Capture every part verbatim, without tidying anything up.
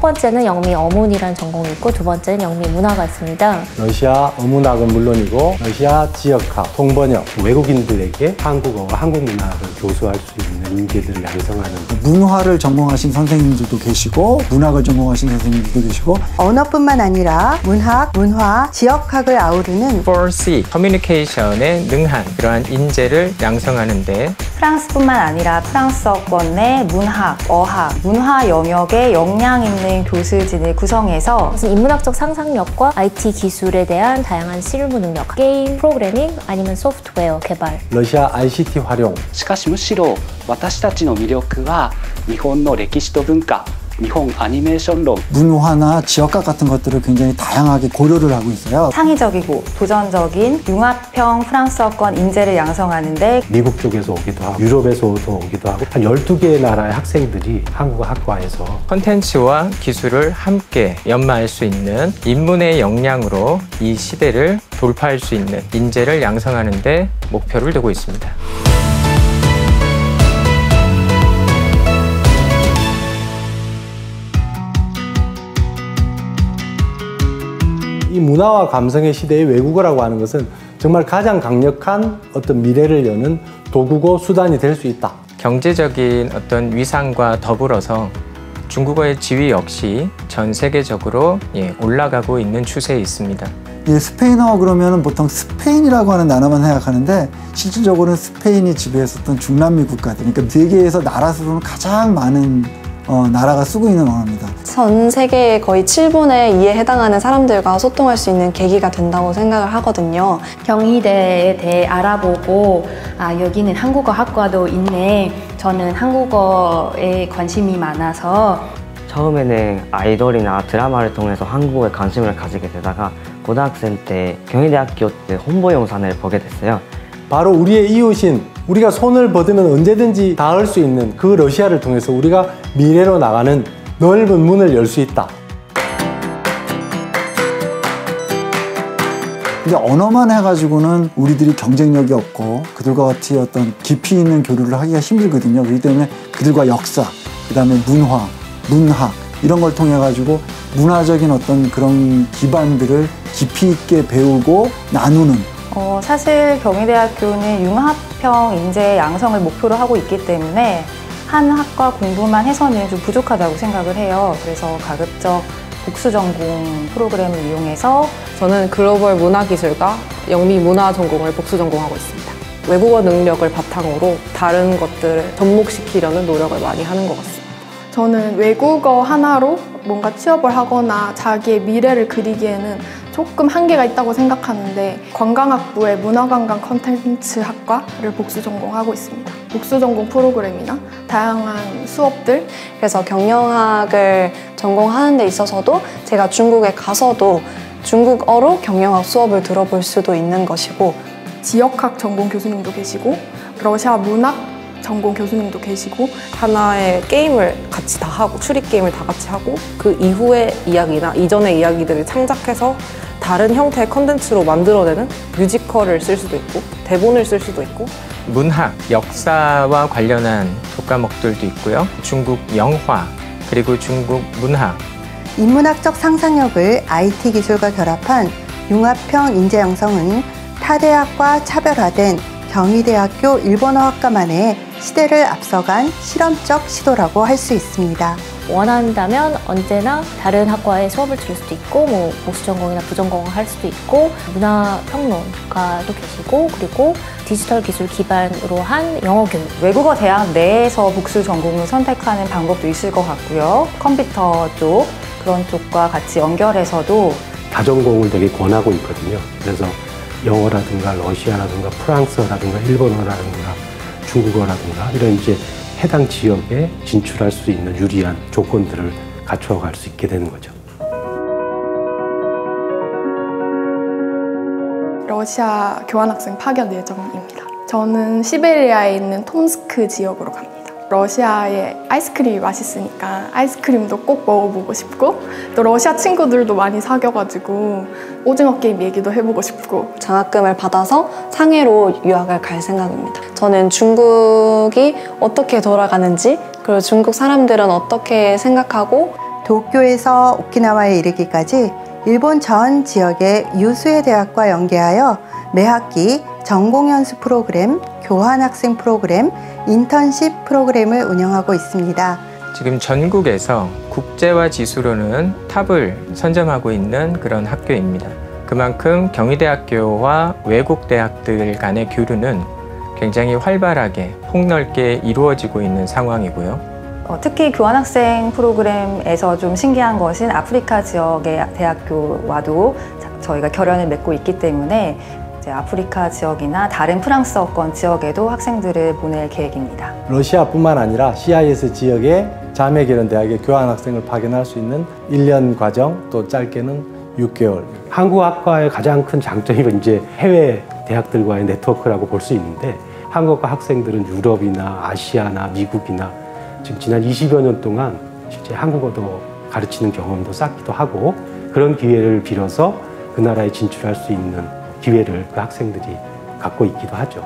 번째는 영미 어문이라는 전공이 있고 두 번째는 영미 문화가 있습니다. 러시아 어문학은 물론이고 러시아 지역학, 통번역, 외국인들에게 한국어와 한국 문화를 교수할 수 있는 인재들을 양성하는 문화를 전공하신 선생님들도 계시고 문학을 전공하신 선생님들도 계시고 언어뿐만 아니라 문학, 문화, 지역학을 아우르는 포 씨, 커뮤니케이션에 능한 그러한 인재를 양성하는 데 프랑스뿐만 아니라 프랑스어권 내 문학, 어학, 문화 영역에 역량 있는 교수진을 구성해서 인문학적 상상력과 아이티 기술에 대한 다양한 실무 능력, 게임, 프로그래밍 아니면 소프트웨어 개발, 러시아 아이씨티 활용 しかしむしろ私たちの魅力は日本の歴史と文化 日本アニメーション론 문화나 지역학 같은 것들을 굉장히 다양하게 고려를 하고 있어요. 창의적이고 도전적인 융합형 프랑스어권 인재를 양성하는데 미국 쪽에서 오기도 하고 유럽에서도 오기도 하고 한 열두 개의 나라의 학생들이 한국어 학과에서 콘텐츠와 기술을 함께 연마할 수 있는 인문의 역량으로 이 시대를 돌파할 수 있는 인재를 양성하는 데 목표를 두고 있습니다. 이 문화와 감성의 시대의 외국어라고 하는 것은 정말 가장 강력한 어떤 미래를 여는 도구고 수단이 될 수 있다. 경제적인 어떤 위상과 더불어서 중국어의 지위 역시 전 세계적으로 예, 올라가고 있는 추세에 있습니다. 예, 스페인어 그러면 보통 스페인이라고 하는 나라만 생각하는데 실질적으로는 스페인이 지배했었던 중남미 국가들, 그러니까 세계에서 나라 수로는 가장 많은 어, 나라가 쓰고 있는 언어입니다. 전 세계의 거의 칠 분의 이에 해당하는 사람들과 소통할 수 있는 계기가 된다고 생각을 하거든요. 경희대에 대해 알아보고 아 여기는 한국어 학과도 있네. 저는 한국어에 관심이 많아서 처음에는 아이돌이나 드라마를 통해서 한국어에 관심을 가지게 되다가 고등학생 때 경희대학교 때 홍보 영상을 보게 됐어요. 바로 우리의 이웃인 우리가 손을 뻗으면 언제든지 닿을 수 있는 그 러시아를 통해서 우리가 미래로 나가는 넓은 문을 열 수 있다. 근데 언어만 해가지고는 우리들이 경쟁력이 없고 그들과 같이 어떤 깊이 있는 교류를 하기가 힘들거든요. 그렇기 때문에 그들과 역사, 그 다음에 문화, 문학 이런 걸 통해 가지고 문화적인 어떤 그런 기반들을 깊이 있게 배우고 나누는 어, 사실 경희대학교는 융합형 인재 양성을 목표로 하고 있기 때문에 한 학과 공부만 해서는 좀 부족하다고 생각을 해요. 그래서 가급적 복수 전공 프로그램을 이용해서 저는 글로벌 문화기술과 영미 문화 전공을 복수 전공하고 있습니다. 외국어 능력을 바탕으로 다른 것들을 접목시키려는 노력을 많이 하는 것 같습니다. 저는 외국어 하나로 뭔가 취업을 하거나 자기의 미래를 그리기에는 조금 한계가 있다고 생각하는데 관광학부의 문화관광 컨텐츠 학과를 복수 전공하고 있습니다. 복수 전공 프로그램이나 다양한 수업들 그래서 경영학을 전공하는 데 있어서도 제가 중국에 가서도 중국어로 경영학 수업을 들어볼 수도 있는 것이고 지역학 전공 교수님도 계시고 러시아 문학 전공 교수님도 계시고 하나의 게임을 같이 다 하고 추리 게임을 다 같이 하고 그 이후의 이야기나 이전의 이야기들을 창작해서 다른 형태의 컨텐츠로 만들어내는 뮤지컬을 쓸 수도 있고 대본을 쓸 수도 있고 문학, 역사와 관련한 독과목들도 있고요. 중국 영화, 그리고 중국 문학 인문학적 상상력을 아이티 기술과 결합한 융합형 인재 양성은 타 대학과 차별화된 경희대학교 일본어학과만의 시대를 앞서간 실험적 시도라고 할 수 있습니다. 원한다면 언제나 다른 학과에 수업을 들을 수도 있고 뭐 복수 전공이나 부전공을 할 수도 있고 문화평론가도 계시고 그리고 디지털 기술 기반으로 한 영어 교육 외국어 대학 내에서 복수 전공을 선택하는 방법도 있을 것 같고요. 컴퓨터 쪽 그런 쪽과 같이 연결해서도 다전공을 되게 권하고 있거든요. 그래서 영어라든가 러시아라든가 프랑스어라든가 일본어라든가 중국어라든가 이런 이제 해당 지역에 진출할 수 있는 유리한 조건들을 갖추어갈 수 있게 되는 거죠. 러시아 교환학생 파견 예정입니다. 저는 시베리아에 있는 톰스크 지역으로 갑니다. 러시아의 아이스크림이 맛있으니까 아이스크림도 꼭 먹어보고 싶고 또 러시아 친구들도 많이 사귀어가지고 오징어 게임 얘기도 해보고 싶고 장학금을 받아서 상해로 유학을 갈 생각입니다. 저는 중국이 어떻게 돌아가는지 그리고 중국 사람들은 어떻게 생각하고 도쿄에서 오키나와에 이르기까지 일본 전 지역의 유수의 대학과 연계하여 매 학기 전공연수 프로그램, 교환학생 프로그램, 인턴십 프로그램을 운영하고 있습니다. 지금 전국에서 국제화 지수로는 탑을 선점하고 있는 그런 학교입니다. 그만큼 경희대학교와 외국 대학들 간의 교류는 굉장히 활발하게 폭넓게 이루어지고 있는 상황이고요. 어, 특히 교환학생 프로그램에서 좀 신기한 것은 아프리카 지역의 대학교와도 저희가 결연을 맺고 있기 때문에 이제 아프리카 지역이나 다른 프랑스어권 지역에도 학생들을 보낼 계획입니다. 러시아뿐만 아니라 씨아이에스 지역의 자매 결연 대학의 교환학생을 파견할 수 있는 일 년 과정, 또 짧게는 육 개월. 한국학과의 가장 큰 장점이 이제 해외 대학들과의 네트워크라고 볼 수 있는데, 한국과 학생들은 유럽이나 아시아나 미국이나 지금 지난 이십여 년 동안 실제 한국어도 가르치는 경험도 쌓기도 하고, 그런 기회를 빌어서 그 나라에 진출할 수 있는 기회를 그 학생들이 갖고 있기도 하죠.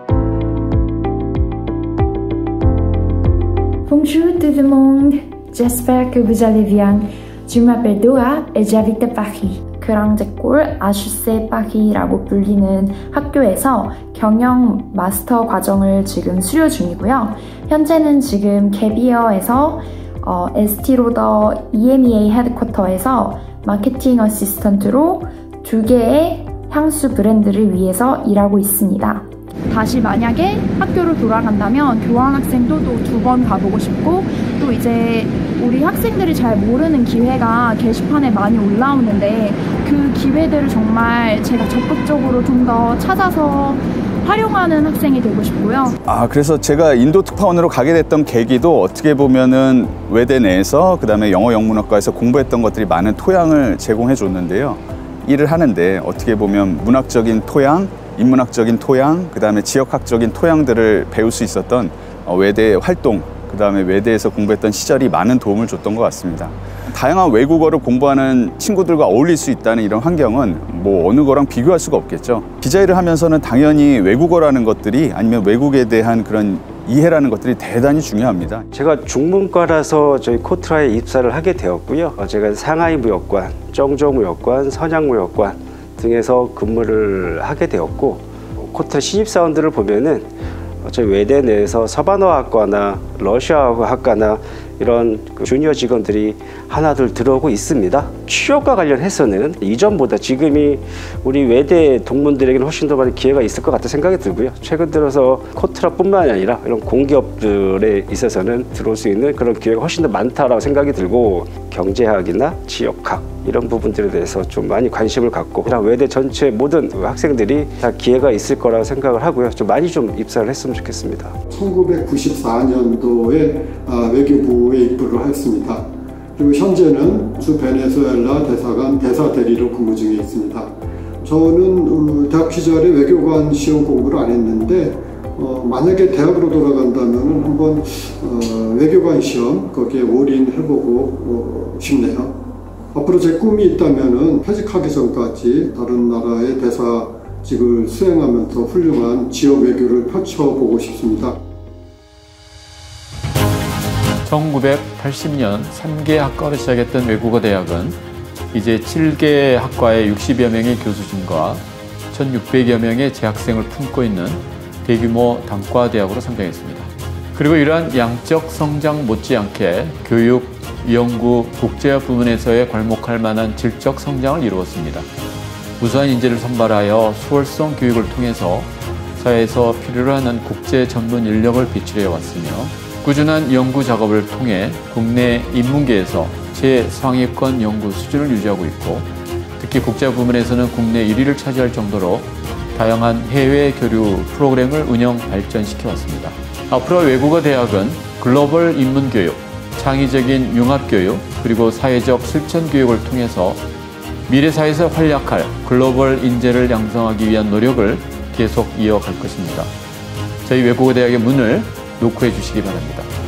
Bonjour tout le monde, j'espère que vous allez bien. Je m'appelle Dora et j'habite à Paris. 그랑제골 아슈세 파리라고 불리는 학교에서 경영 마스터 과정을 지금 수료 중이고요. 현재는 지금 개비어에서 어, 에스티로더 이엠이에이 헤드쿼터에서 마케팅 어시스턴트로 두 개의 향수 브랜드를 위해서 일하고 있습니다. 다시 만약에 학교로 돌아간다면 교환학생도 또 두 번 가보고 싶고, 또 이제 우리 학생들이 잘 모르는 기회가 게시판에 많이 올라오는데 그 기회들을 정말 제가 적극적으로 좀 더 찾아서 활용하는 학생이 되고 싶고요. 아, 그래서 제가 인도 특파원으로 가게 됐던 계기도 어떻게 보면은 외대 내에서 그다음에 영어 영문학과에서 공부했던 것들이 많은 토양을 제공해 줬는데요. 일을 하는데 어떻게 보면 문학적인 토양, 인문학적인 토양, 그다음에 지역학적인 토양들을 배울 수 있었던 외대 활동, 그다음에 외대에서 공부했던 시절이 많은 도움을 줬던 것 같습니다. 다양한 외국어를 공부하는 친구들과 어울릴 수 있다는 이런 환경은 뭐 어느 거랑 비교할 수가 없겠죠. 기자 일을 하면서는 당연히 외국어라는 것들이, 아니면 외국에 대한 그런 이해라는 것들이 대단히 중요합니다. 제가 중문과라서 저희 코트라에 입사를 하게 되었고요. 제가 상하이 무역관, 정조 무역관, 선양 무역관 등에서 근무를 하게 되었고, 코트라 신입사원들을 보면은 저희 외대 내에서 서반어학과나 러시아어학과나 이런 주니어 직원들이 하나둘 들어오고 있습니다. 취업과 관련해서는 이전보다 지금이 우리 외대 동문들에게는 훨씬 더 많은 기회가 있을 것 같다 생각이 들고요. 최근 들어서 코트라뿐만 아니라 이런 공기업들에 있어서는 들어올 수 있는 그런 기회가 훨씬 더 많다라고 생각이 들고, 경제학이나 지역학 이런 부분들에 대해서 좀 많이 관심을 갖고 외대 전체 모든 학생들이 다 기회가 있을 거라고 생각을 하고요. 좀 많이 좀 입사를 했으면 좋겠습니다. 천구백구십사 년도에 외교부에 입부를 했습니다. 그리고 현재는 주 베네수엘라 대사관 대사 대리로 근무 중에 있습니다. 저는 대학 시절에 외교관 시험 공부를 안 했는데 어, 만약에 대학으로 돌아간다면 한번 어, 외교관 시험 거기에 올인해보고 어, 싶네요. 앞으로 제 꿈이 있다면 퇴직하기 전까지 다른 나라의 대사직을 수행하면서 훌륭한 지역 외교를 펼쳐보고 싶습니다. 천구백팔십 년 삼 개 학과로 시작했던 외국어 대학은 이제 칠 개 학과의 육십여 명의 교수진과 천육백여 명의 재학생을 품고 있는 대규모 단과 대학으로 성장했습니다. 그리고 이러한 양적 성장 못지않게 교육, 연구, 국제화 부문에서의 괄목할 만한 질적 성장을 이루었습니다. 우수한 인재를 선발하여 수월성 교육을 통해서 사회에서 필요로 하는 국제 전문 인력을 배출해 왔으며, 꾸준한 연구 작업을 통해 국내 인문계에서 최상위권 연구 수준을 유지하고 있고, 특히 국제화 부문에서는 국내 일 위를 차지할 정도로 다양한 해외 교류 프로그램을 운영 발전시켜 왔습니다. 앞으로 외국어 대학은 글로벌 인문교육, 창의적인 융합교육, 그리고 사회적 실천교육을 통해서 미래 사회에서 활약할 글로벌 인재를 양성하기 위한 노력을 계속 이어갈 것입니다. 저희 외국어 대학의 문을 노크해 주시기 바랍니다.